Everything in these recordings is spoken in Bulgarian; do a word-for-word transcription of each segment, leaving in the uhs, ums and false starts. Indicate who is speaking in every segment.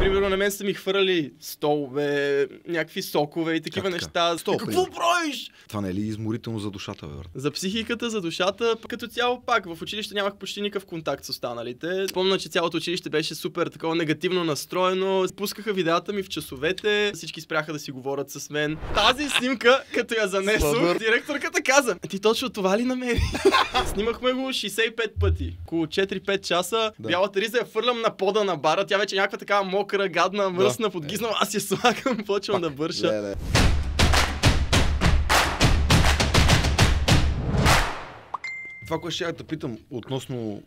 Speaker 1: Примерно на мен са ми хвърляли столове, някакви сокове и такива
Speaker 2: как
Speaker 1: неща.
Speaker 2: Стол,
Speaker 1: Какво правиш?
Speaker 2: Това не е ли изморително за душата, бе, брат?
Speaker 1: За психиката, за душата, като цяло пак. В училище нямах почти никакъв контакт с останалите. Спомня, че цялото училище беше супер такова негативно настроено. Спускаха видеята ми в часовете, всички спряха да си говорят с мен. Тази снимка, като я занесох, директорката каза: ти точно това ли намери? Снимахме го шейсет и пет пъти. Около четири-пет часа. Да. Бялата риза я фърлям на пода на бара. Тя вече е някаква такава мокра, гадна, мръсна, да. Подгизнала. Аз я слагам, почвам да бърша.
Speaker 2: Ле, ле. Това, което ще я те питам относно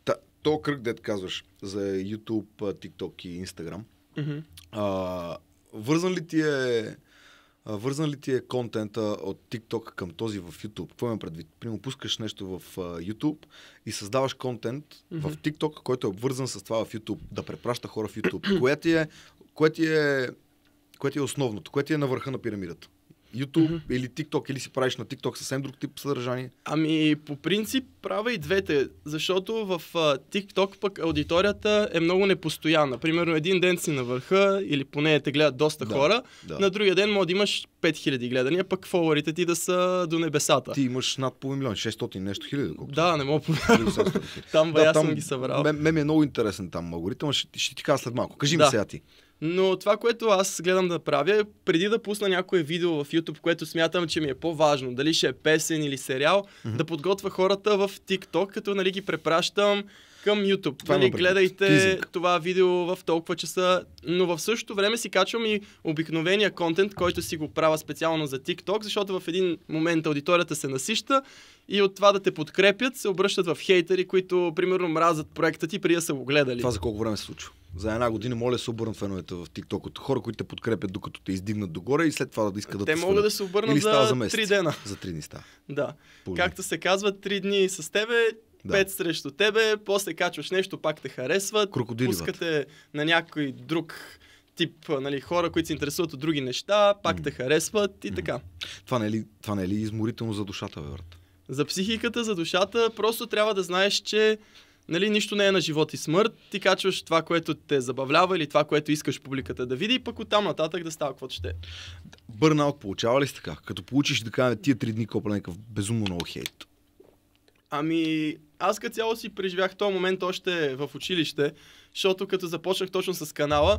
Speaker 2: то кръг, дет казваш, за YouTube, TikTok и Instagram.
Speaker 1: Mm-hmm.
Speaker 2: А, вързан ли ти е вързан ли ти е контента от TikTok към този в YouTube? Какво имам предвид? Примерно пускаш нещо в uh, YouTube и създаваш контент mm-hmm. в TikTok, който е обвързан с това в YouTube, да препраща хора в YouTube. Кое ти е, кое ти е, кое ти е основното? Кое ти е на върха на пирамидата? YouTube mm-hmm. или TikTok, или си правиш на TikTok съвсем друг тип съдържание?
Speaker 1: Ами, по принцип правя и двете, защото в uh, TikTok пък аудиторията е много непостоянна. Примерно един ден си на върха, или поне те гледат доста да, хора, да. На другия ден може да имаш пет хиляди гледания, пък фолуарите ти да са до небесата.
Speaker 2: Ти имаш над половин милион, шестстотин нещо хиляди.
Speaker 1: Да, не мога повярвам. Там бая да, съм ги събрал.
Speaker 2: Ме ми е много интересен там алгоритъм, ще, ще ти кажа след малко. Кажи
Speaker 1: да.
Speaker 2: ми сега ти.
Speaker 1: Но това, което аз гледам да правя, е преди да пусна някое видео в YouTube, което смятам, че ми е по-важно, дали ще е песен или сериал, mm-hmm. да подготвя хората в TikTok, като нали ги препращам към YouTube. Нали, гледайте Тизинг. Това видео в толкова часа, но в същото време си качвам и обикновения контент, който си го правя специално за TikTok, защото в един момент аудиторията се насища и от това да те подкрепят се обръщат в хейтери, които примерно мразят проекта ти преди да са го гледали.
Speaker 2: Това за колко време се случва? За една година моля да се обърнат феновете в TikTok от хора, които те подкрепят докато те издигнат догоре и след това да искат да те
Speaker 1: Те могат да се обърнат за, за три дена.
Speaker 2: За три дни става.
Speaker 1: Да. Пули. Както се казва, три дни с тебе, да. Пет срещу тебе, после качваш нещо, пак те харесват, пускате на някой друг тип нали, хора, които се интересуват от други неща, пак mm. те харесват и mm. така.
Speaker 2: Това не, е ли, това не е ли изморително за душата, бе, брат?
Speaker 1: За психиката, за душата, просто трябва да знаеш, че нали, нищо не е на живот и смърт. Ти качваш това, което те забавлява или това, което искаш публиката да види и пък оттам нататък да става каквото ще е.
Speaker 2: Бърнаут получава ли си така? Като получиш да кажа тия три дни копа някакъв безумно много хейт?
Speaker 1: Ами, аз като цяло си преживях този момент още в училище, защото като започнах точно с канала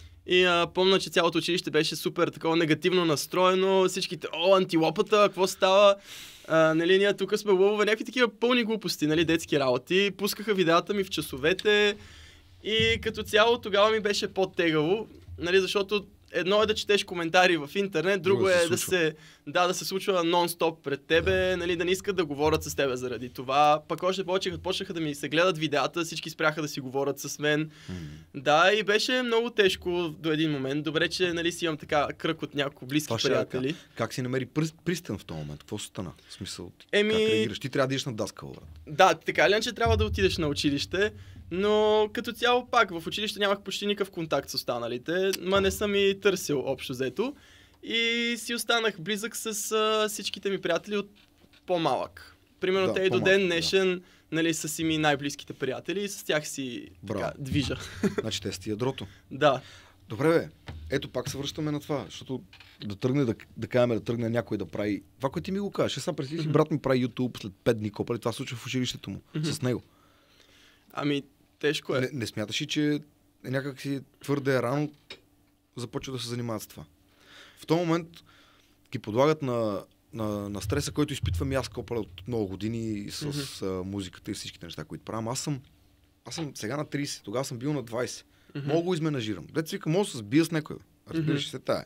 Speaker 1: и а, помня, че цялото училище беше супер такова негативно настроено, всичките, о, антилопата, какво става? А, нали, ние тук сме лъвове, някакви такива пълни глупости, нали, детски работи. Пускаха видеята ми в часовете и като цяло тогава ми беше по-тегаво, нали, защото едно е да четеш коментари в интернет, друго е да се, да, да се случва нон-стоп пред тебе, нали, да не искат да говорят с тебе заради това. Пък още повече, като почнаха да ми се гледат видеята, всички спряха да си говорят с мен. Mm. Да, и беше много тежко до един момент. Добре, че нали, си имам така кръг от няколко близки това приятели.
Speaker 2: Е, как си намери пристан в този момент? Какво стана? В смисъл,
Speaker 1: Еми...
Speaker 2: как реагираш? Ти трябва да идеш на даска, брат.
Speaker 1: Да, така ли, че трябва да отидеш на училище. Но като цяло пак в училище нямах почти никакъв контакт с останалите, ма не съм и търсил общо взето. И си останах близък с а, всичките ми приятели от по-малък. Примерно да, те и до ден днешен да. Нали, са си ми най-близките приятели и с тях си така, движа.
Speaker 2: Значи те са ти ядрото.
Speaker 1: Да.
Speaker 2: Добре бе, ето пак се връщаме на това, защото да тръгне, да, да кажем, да тръгне някой да прави това, което ти ми го кажеш. Аз сам представи си, mm-hmm. брат ми прави YouTube след пет дни копали, това случва в училището му, mm-hmm. с него.
Speaker 1: Ами, тежко е.
Speaker 2: Не, не смяташ ли, че е някак си твърде рано започва да се занимават с това? В този момент ги подлагат на, на, на стреса, който изпитвам и аз копаля от много години с mm-hmm. а, музиката и всичките неща, които правям. Аз съм, аз съм сега на трийсет, тогава съм бил на двайсет. Mm-hmm. Мога го изменажирам. Дето вика, мога да се сбия с някой. Разбираш mm-hmm. се тая.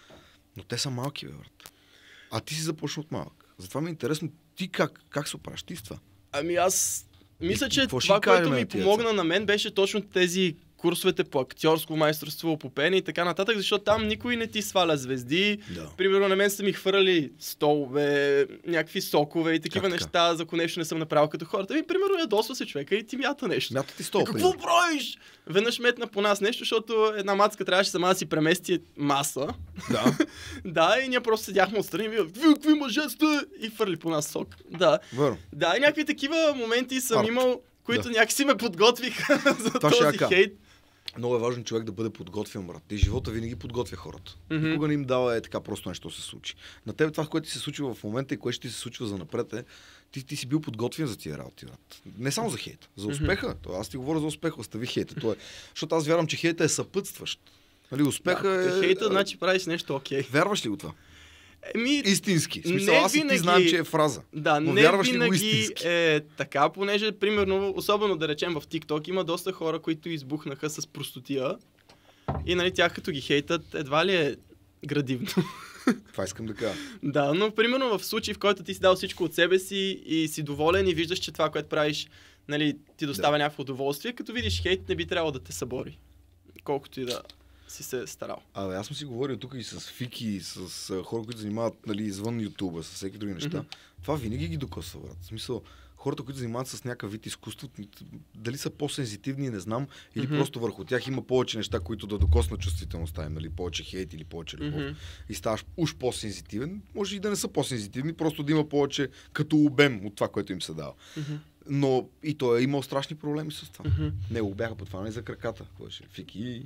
Speaker 2: Но те са малки, бе, брат. А ти си започна от малък. Затова ми е интересно, ти как, как се оправиш ти с това?
Speaker 1: Ами аз мисля, че това, което ми помогна на мен, беше точно тези курсовете по актьорско майсторство, по пеене и така нататък, защото там никой не ти сваля звезди. Да. Примерно на мен са ми хвърляли столове, някакви сокове и такива неща, за ако нещо не съм направил като хората. И примерно ядосва се човека и ти мята нещо.
Speaker 2: Мята ти стол.
Speaker 1: Какво правиш? Веднъж метна по нас нещо, защото една мацка трябваше сама да си премести маса.
Speaker 2: Да.
Speaker 1: Да, и ние просто седяхме отстрани и вие, вие какви мъже сте? И фърли по нас сок. Да.
Speaker 2: Вър.
Speaker 1: Да, и някакви такива моменти съм
Speaker 2: Арт.
Speaker 1: имал, които да. някакси ме подготвиха за
Speaker 2: това
Speaker 1: този хейт.
Speaker 2: много е важно човек да бъде подготвен, брат. И живота винаги подготвя хората.
Speaker 1: Мгм.
Speaker 2: Никога не им дава е така просто нещо се случи. На теб това, което ти се случва в момента и което ще ти се случва за напред е, ти, ти си бил подготвен за тия работи, брат. Не само за хейта, за успеха. То, аз ти говоря за успеха, остави хейта. То е, защото аз вярвам, че хейта е съпътстващ. Нали, успеха
Speaker 1: Да,
Speaker 2: е...
Speaker 1: хейта, значи правиш нещо окей.
Speaker 2: Вярваш ли го това?
Speaker 1: Еми,
Speaker 2: Истински. В смисъл,
Speaker 1: не
Speaker 2: аз и ти
Speaker 1: винаги-
Speaker 2: знам, че е фраза.
Speaker 1: да,
Speaker 2: Но
Speaker 1: не
Speaker 2: вярваш ли го
Speaker 1: винаги
Speaker 2: истински?
Speaker 1: е така, понеже, примерно, особено да речем в TikTok, има доста хора, които избухнаха с простотия и нали тях като ги хейтат, едва ли е градивно.
Speaker 2: Това искам да кажа.
Speaker 1: Да, но примерно в случай, в който ти си дал всичко от себе си и си доволен и виждаш, че това, което правиш, нали, ти доставя
Speaker 2: Да.
Speaker 1: някакво удоволствие, като видиш хейт, не би трябвало да те събори. Колкото и да си се старал.
Speaker 2: Абе, аз съм си говорил тук и с Фики, и с а, хора, които занимават нали, извън Ютуба, с всеки други неща.
Speaker 1: Мгм.
Speaker 2: Това винаги ги докосва, брат. В смисъл, хората, които занимават с някакъв вид изкуство, дали са по-сензитивни, не знам, или
Speaker 1: Мгм.
Speaker 2: просто върху тях има повече неща, които да докоснат чувствителността им, нали, повече хейт или повече любов.
Speaker 1: Мгм.
Speaker 2: И ставаш уж по-сензитивен, може и да не са по-сензитивни, просто да има повече като обем от това, което им се дава.
Speaker 1: Мгм.
Speaker 2: Но и той е имал страшни проблеми с това.
Speaker 1: Мгм.
Speaker 2: Него бяха подфанали за краката. Кой ще? Фики и,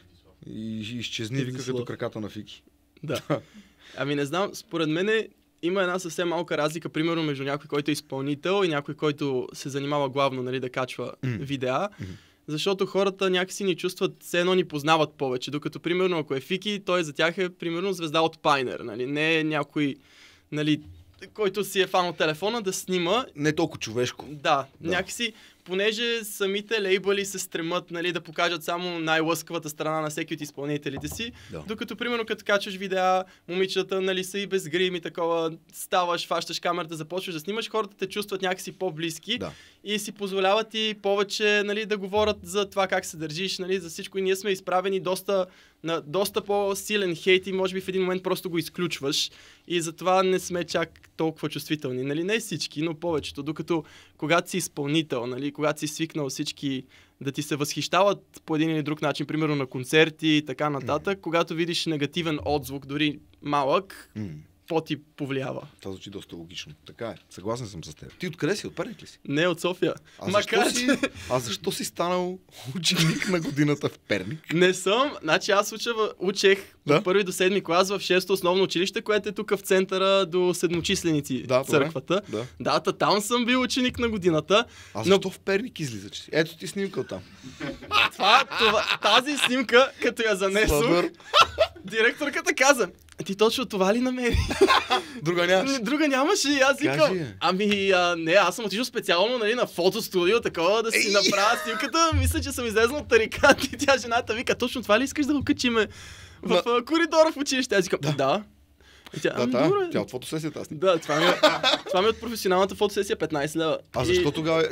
Speaker 2: и изчезни, вика
Speaker 1: Зло.
Speaker 2: като краката на Фики.
Speaker 1: Да. Ами не знам, според мен има една съвсем малка разлика, примерно между някой, който е изпълнител и някой, който се занимава главно, нали, да качва
Speaker 2: М.
Speaker 1: видеа.
Speaker 2: Мгм.
Speaker 1: Защото хората някакси ни чувстват, все едно ни познават повече. Докато, примерно, ако е Фики, той за тях е, примерно, звезда от Пайнер. Нали? Не е някой, нали, който си е фанал телефона да снима.
Speaker 2: Не толкова човешко.
Speaker 1: Да,
Speaker 2: Да.
Speaker 1: някакси, понеже самите лейбъли се стремат, нали, да покажат само най-лъскавата страна на всеки от изпълнителите си.
Speaker 2: Да.
Speaker 1: Докато, примерно, като качваш видеа, момичета, нали, са и без грим и такова, ставаш, фащаш камерата, започваш да снимаш, хората те чувстват някакси по-близки
Speaker 2: Да.
Speaker 1: и си позволяват и повече, нали, да говорят за това как се държиш, нали, за всичко. И ние сме изправени доста, на доста по-силен хейт и може би в един момент просто го изключваш. И затова не сме чак толкова чувствителни. Нали, не всички, но повечето. Докато когато си изпълнител, нали, когато си свикнал всички да ти се възхищават по един или друг начин, примерно на концерти и така нататък, mm. когато видиш негативен отзвук, дори малък,
Speaker 2: М.
Speaker 1: какво ти повлиява?
Speaker 2: Това звучи доста логично. Така е. Съгласен съм с теб. Ти откъде си? От Перник ли си?
Speaker 1: Не от София.
Speaker 2: А защо,
Speaker 1: Макар,
Speaker 2: си,
Speaker 1: че
Speaker 2: а защо си станал ученик на годината в Перник?
Speaker 1: не съм. Значи аз уча, в- учех
Speaker 2: Да?
Speaker 1: от първи до седми клас в шесто основно училище, което е тук в центъра до седмочисленици,
Speaker 2: Да, добре.
Speaker 1: църквата.
Speaker 2: Да.
Speaker 1: Да, та там съм бил ученик на годината.
Speaker 2: А
Speaker 1: Но-
Speaker 2: защо в Перник излиза? Че си? Ето ти снимка от там.
Speaker 1: Това, това, тази снимка, като я занесох,
Speaker 2: Сладър.
Speaker 1: директорката каза: ти точно това ли намери?
Speaker 2: Друга нямаш.
Speaker 1: Друга нямаше и аз викам.
Speaker 2: Кажи, бе.
Speaker 1: Ами, а, не, аз съм отишъл специално, нали, на фотостудио, такова да си
Speaker 2: Ей!
Speaker 1: направя снимката. Мисля, че съм излезнал от тарикат и тя жената вика: точно това ли искаш да го качиме в
Speaker 2: На-
Speaker 1: а, коридора в училище? Аз викам: да. да. И тя,
Speaker 2: Да,
Speaker 1: ами,
Speaker 2: да,
Speaker 1: добре.
Speaker 2: тя от фотосесията аз.
Speaker 1: Да, това ми, е, това ми е от професионалната фотосесия петнайсет лева.
Speaker 2: А
Speaker 1: И-
Speaker 2: защо тогава...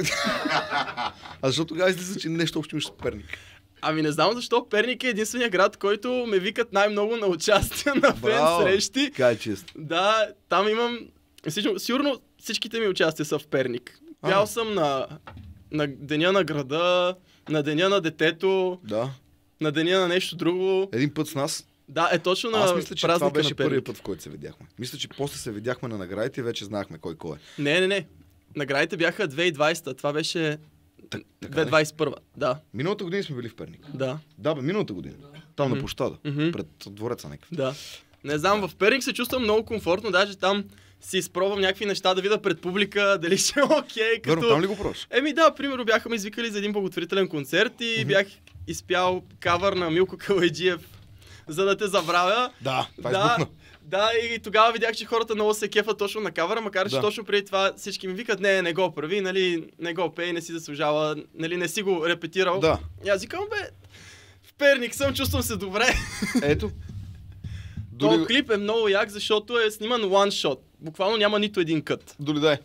Speaker 2: а защо тогава излиза, че нещо общо имаш с Перник?
Speaker 1: Ами не знам защо Перник е единствения град, който ме викат най-много на участие на фен
Speaker 2: Браво!
Speaker 1: срещи.
Speaker 2: Кай чест.
Speaker 1: Да, там имам... Всичко, сигурно всичките ми участия са в Перник. Пял
Speaker 2: А.
Speaker 1: съм на, на Деня на града, на Деня на детето,
Speaker 2: Да.
Speaker 1: на Деня на нещо друго.
Speaker 2: Един път с нас.
Speaker 1: Да, е точно на
Speaker 2: Аз мисля, че това
Speaker 1: празника
Speaker 2: беше
Speaker 1: на Перник.
Speaker 2: първият път, в който се видяхме. Мисля, че после се видяхме на наградите и вече знаехме кой кой е.
Speaker 1: Не, не, не. Наградите бяха две хиляди и двайсета, това беше
Speaker 2: Так, така
Speaker 1: две хиляди
Speaker 2: ли?
Speaker 1: двайсет и първа. Да,
Speaker 2: Миналата година сме били в Перник.
Speaker 1: да,
Speaker 2: Да, бе, миналата година. Там на
Speaker 1: Мгм.
Speaker 2: площада.
Speaker 1: Мгм.
Speaker 2: Пред двореца някакъв.
Speaker 1: да. Не знам, в Перник се чувствам много комфортно, даже там си изпробвам някакви неща да видя пред публика, дали ще е окей.
Speaker 2: Верно,
Speaker 1: Като...
Speaker 2: там ли го пробваш?
Speaker 1: Еми да, примерно бяха ме извикали за един благотворителен концерт и бях изпял кавър на Милко Калайджиев, за да те забравя.
Speaker 2: Да, това
Speaker 1: да,
Speaker 2: избухна.
Speaker 1: да, и тогава видях, че хората много се кефат точно на кавъра, макар че
Speaker 2: Да.
Speaker 1: точно преди това всички ми викат: не, не го прави, нали, не го пей, не си заслужава, нали, не си го репетирал.
Speaker 2: Да.
Speaker 1: И аз викам: бе, в Перник съм, чувствам се добре.
Speaker 2: Ето.
Speaker 1: Този
Speaker 2: Дори,
Speaker 1: клип е много як, защото е сниман one shot. Буквално няма нито един кът.
Speaker 2: дори дай.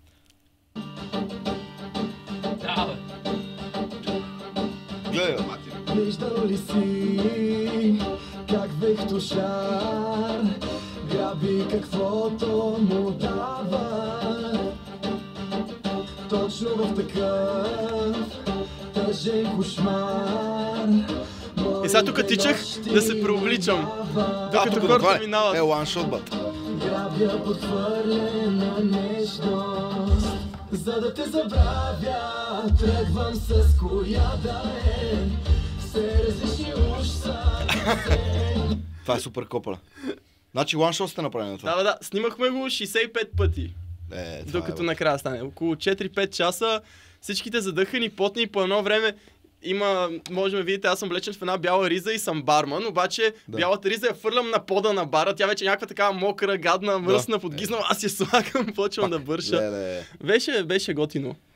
Speaker 2: Гледай, бе.
Speaker 3: Виждал ли си как вехтошар граби каквото му дава? Точно в такъв тъжен кошмар.
Speaker 1: И сега тук тичах да се преобличам, докато
Speaker 2: тук,
Speaker 1: хората
Speaker 2: това е.
Speaker 1: минават.
Speaker 2: Е, one shot, бат.
Speaker 3: Грабя подхвърлена нежност, за да те забравя. Тръгвам с коя да е, се разреши уж са.
Speaker 2: Това е супер копала. Значи one shot сте направили на това?
Speaker 1: Да, да, да. Снимахме го шейсет и пет пъти.
Speaker 2: Е, това
Speaker 1: Докато
Speaker 2: е,
Speaker 1: накрая стане. Около четири-пет часа, всичките задъхани, потни, по едно време има, може да видите, аз съм облечен в една бяла риза и съм барман, обаче
Speaker 2: Да.
Speaker 1: бялата риза я фърлям на пода на бара, тя вече е някаква такава мокра, гадна, мръсна,
Speaker 2: Да.
Speaker 1: подгизнала, аз я слагам, почвам да бърша.
Speaker 2: Леле.
Speaker 1: Беше, беше готино.